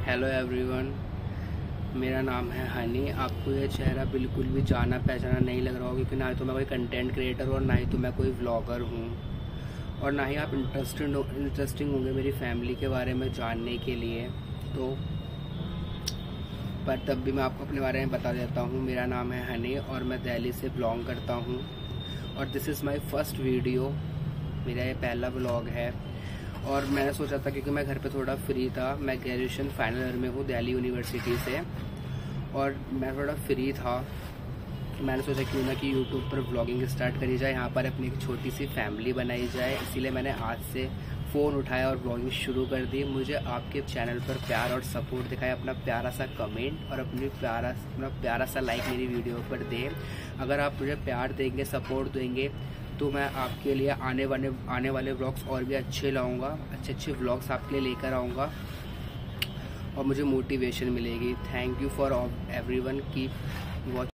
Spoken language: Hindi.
हेलो एवरीवन, मेरा नाम है हनी। आपको ये चेहरा बिल्कुल भी जाना पहचाना नहीं लग रहा होगा, क्योंकि ना ही तो मैं कोई कंटेंट क्रिएटर हूँ और ना ही तो मैं कोई व्लॉगर हूँ, और ना ही आप इंटरेस्टिंग होंगे मेरी फैमिली के बारे में जानने के लिए। तो पर तब भी मैं आपको अपने बारे में बता देता हूँ। मेरा नाम है हनी और मैं दिल्ली से बिलोंग करता हूँ, और this is my first video. मेरा ये पहला व्लॉग है, और मैंने सोचा था क्योंकि मैं घर पे थोड़ा फ्री था, मैं ग्रेजुएशन फाइनल ईयर में हूँ दिल्ली यूनिवर्सिटी से, और मैं थोड़ा फ्री था। मैंने सोचा क्यों ना कि यूट्यूब पर व्लॉगिंग स्टार्ट करी जाए, यहाँ पर अपनी एक छोटी सी फैमिली बनाई जाए। इसीलिए मैंने आज से फ़ोन उठाया और व्लॉगिंग शुरू कर दी। मुझे आपके चैनल पर प्यार और सपोर्ट दिखाया, अपना प्यारा सा कमेंट और अपना प्यारा सा लाइक मेरी वीडियो पर दें। अगर आप मुझे प्यार देंगे, सपोर्ट देंगे, तो मैं आपके लिए आने वाले व्लॉग्स और भी अच्छे लाऊंगा, अच्छे व्लॉग्स आपके लिए लेकर आऊँगा, और मुझे मोटिवेशन मिलेगी। Thank you for everyone, keep watch.